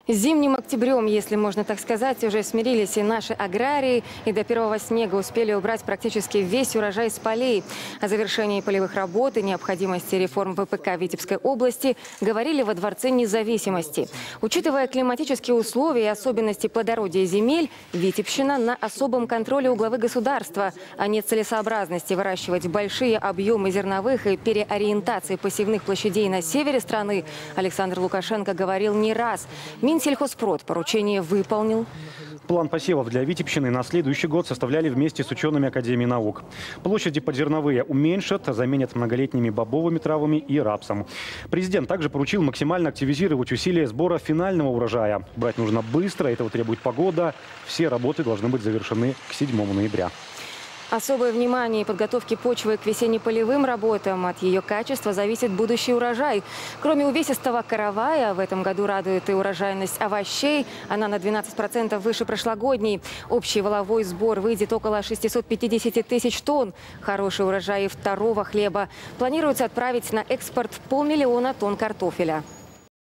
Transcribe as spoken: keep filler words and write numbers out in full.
С зимним октябрем, если можно так сказать, уже смирились и наши аграрии, и до первого снега успели убрать практически весь урожай с полей. О завершении полевых работ и необходимости реформ вэ пэ ка Витебской области говорили во Дворце независимости. Учитывая климатические условия и особенности плодородия земель, Витебщина на особом контроле у главы государства. О нецелесообразности выращивать большие объемы зерновых и переориентации посевных площадей на севере страны Александр Лукашенко говорил не раз. Минсельхозпрод поручение выполнил. План посевов для Витебщины на следующий год составляли вместе с учеными Академии наук. Площади подзерновые уменьшат, заменят многолетними бобовыми травами и рапсом. Президент также поручил максимально активизировать усилия сбора финального урожая. Брать нужно быстро, этого требует погода. Все работы должны быть завершены к седьмому ноября. Особое внимание и подготовки почвы к весенне-полевым работам. От ее качества зависит будущий урожай. Кроме увесистого каравая, в этом году радует и урожайность овощей. Она на двенадцать процентов выше прошлогодней. Общий валовой сбор выйдет около шестисот пятидесяти тысяч тонн. Хороший урожай и второго хлеба. Планируется отправить на экспорт полмиллиона тонн картофеля.